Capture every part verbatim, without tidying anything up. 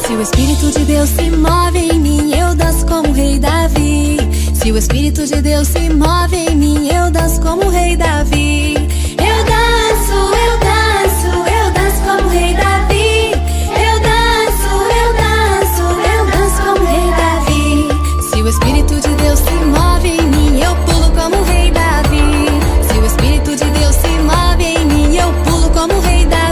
Se o Espírito de Deus se move em mim, eu danço como o rei Davi. Se o Espírito de Deus se move em mim, eu danço como o rei Davi. Eu danço, eu danço, eu danço como o rei Davi. Eu danço, eu danço, eu danço como o rei Davi. Se o Espírito de Deus se move em mim, eu pulo como o rei Davi. Se o Espírito de Deus se move em mim, eu pulo como o rei Davi.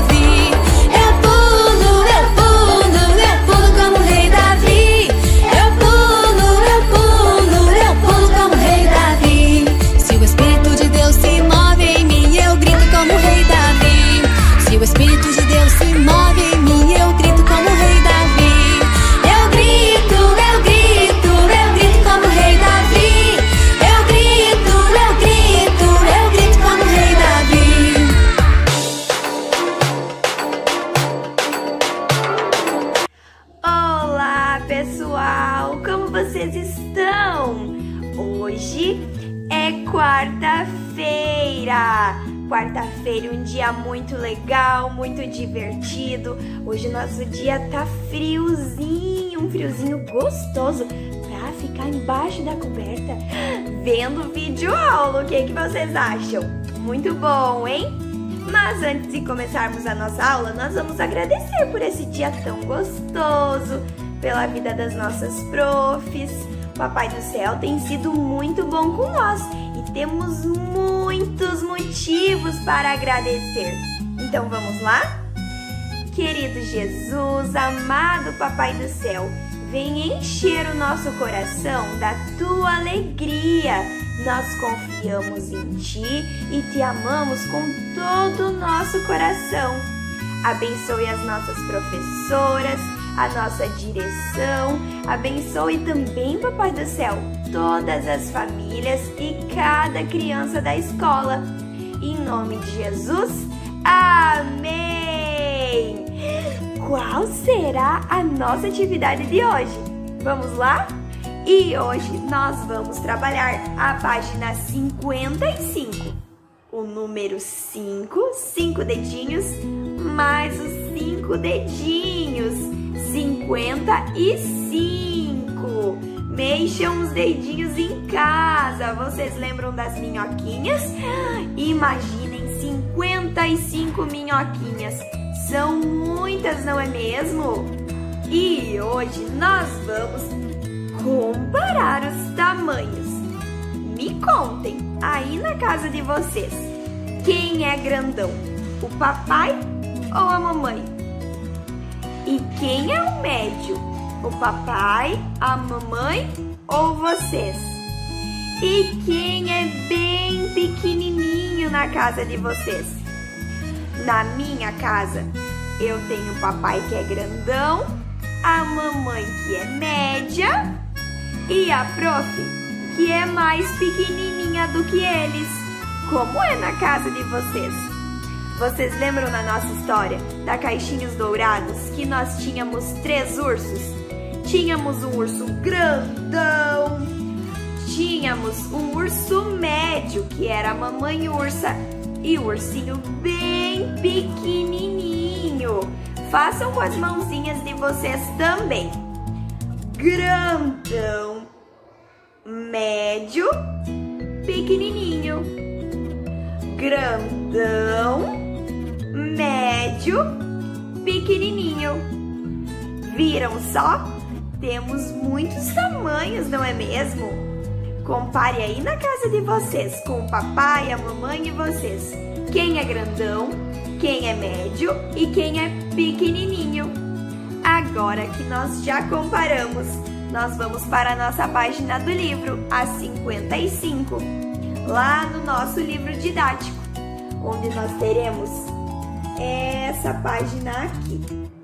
Se o Espírito de Deus se move em mim, eu grito como o rei Davi. Eu grito, eu grito, eu grito como o rei Davi. Eu grito, eu grito, eu grito como o rei Davi. Olá, pessoal! Como vocês estão? Hoje é quarta-feira. Quarta-feira, um dia muito legal, muito divertido. Hoje nosso dia tá friozinho, um friozinho gostoso pra ficar embaixo da coberta vendo vídeo aula. O que que vocês acham? Muito bom, hein? Mas antes de começarmos a nossa aula, nós vamos agradecer por esse dia tão gostoso, pela vida das nossas profs. O Papai do Céu tem sido muito bom com nós e temos muitos motivos para agradecer. Então vamos lá? Querido Jesus, amado Papai do Céu, vem encher o nosso coração da tua alegria. Nós confiamos em ti e te amamos com todo o nosso coração. Abençoe as nossas professoras, a nossa direção, abençoe também, Papai do Céu, todas as famílias e cada criança da escola. Em nome de Jesus, amém! Qual será a nossa atividade de hoje? Vamos lá? E hoje nós vamos trabalhar a página cinquenta e cinco. O número cinco, cinco dedinhos, mais os cinco dedinhos. cinquenta e cinco. Mexam os dedinhos em casa. Vocês lembram das minhoquinhas? Imaginem cinquenta e cinco minhoquinhas. São muitas, não é mesmo? E hoje nós vamos comparar os tamanhos. Me contem, aí na casa de vocês, quem é grandão? O papai ou a mamãe? E quem é o médio? O papai, a mamãe ou vocês? E quem é bem pequenininho na casa de vocês? Na minha casa, eu tenho o papai que é grandão, a mamãe que é média e a prof que é mais pequenininha do que eles. Como é na casa de vocês? Vocês lembram na nossa história da Caixinhos Dourados que nós tínhamos três ursos? Tínhamos um urso grandão, tínhamos um urso médio, que era a mamãe ursa, e o ursinho bem pequenininho. Façam com as mãozinhas de vocês também. Grandão, médio, pequenininho. Grandão, médio, pequenininho. Viram só? Temos muitos tamanhos, não é mesmo? Compare aí na casa de vocês com o papai, a mamãe e vocês. Quem é grandão, quem é médio e quem é pequenininho. Agora que nós já comparamos, nós vamos para a nossa página do livro, a cinquenta e cinco. Lá no nosso livro didático, onde nós teremos essa página aqui.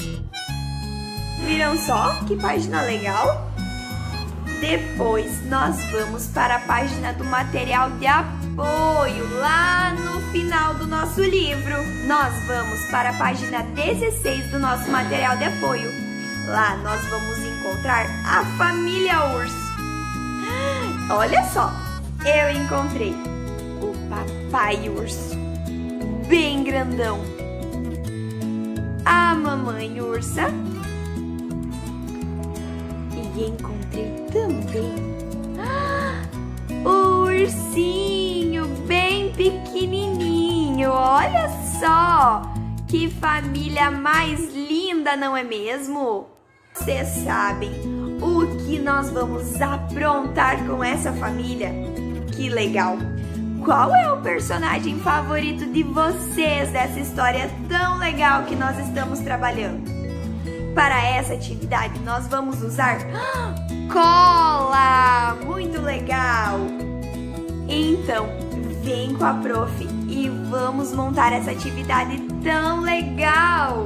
Viram só que página legal? Depois nós vamos para a página do material de apoio, lá no final do nosso livro. Nós vamos para a página dezesseis do nosso material de apoio. Lá nós vamos encontrar a família urso. Olha só! Eu encontrei o papai urso, bem grandão, a mamãe ursa E encontrei também ah, o ursinho bem pequenininho. Olha só, que família mais linda, não é mesmo? Vocês sabem o que nós vamos aprontar com essa família? Que legal! Qual é o personagem favorito de vocês dessa história tão legal que nós estamos trabalhando? Para essa atividade, nós vamos usar cola! Muito legal! Então, vem com a prof e vamos montar essa atividade tão legal!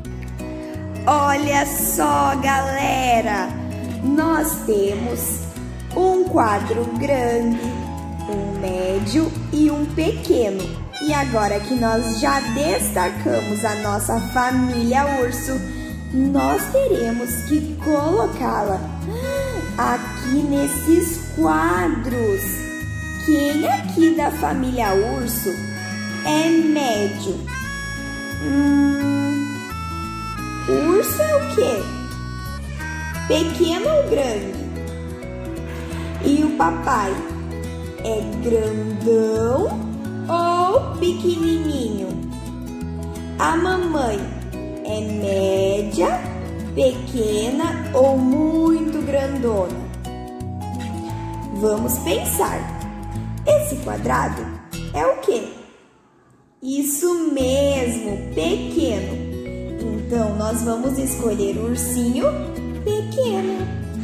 Olha só, galera! Nós temos um quadro grande, um médio e um pequeno. E agora que nós já destacamos a nossa família urso, nós teremos que colocá-la aqui nesses quadros. Quem aqui da família urso é médio? Hum, urso é o quê? Pequeno ou grande? E o papai é grandão ou pequenininho? A mamãe é média, pequena ou muito grandona? Vamos pensar. Esse quadrado é o quê? Isso mesmo, pequeno. Então, nós vamos escolher o ursinho pequeno.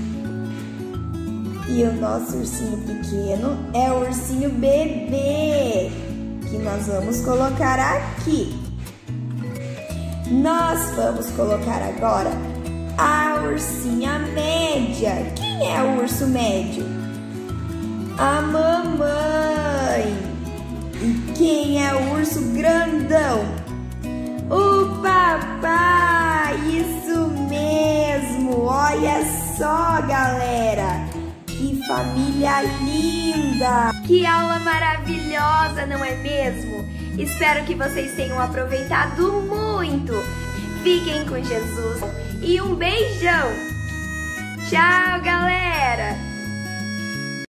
E o nosso ursinho pequeno é o ursinho bebê, que nós vamos colocar aqui. Nós vamos colocar agora a ursinha média. Quem é o urso médio? A mamãe. E quem é o urso grandão? O papai. Isso mesmo. Olha só, galera. Que família linda. Que aula maravilhosa, não é mesmo? Espero que vocês tenham aproveitado muito. Fiquem com Jesus e um beijão. Tchau, galera.